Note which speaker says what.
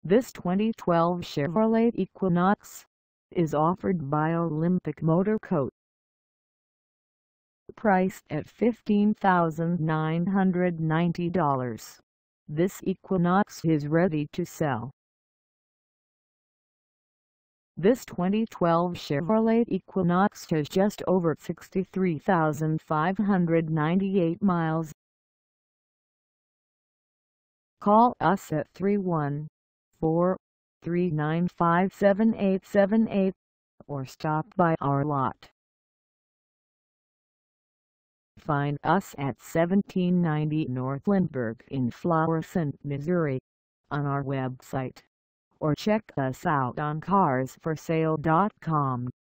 Speaker 1: This 2012 Chevrolet Equinox is offered by Olympic Motor Co. Priced at $15,990, this Equinox is ready to sell. This 2012 Chevrolet Equinox has just over 63,598 miles. Call us at 314-395-7878 or stop by our lot. Find us at 1790 North Lindbergh in Florissant, Missouri, on our website, or check us out on carsforsale.com.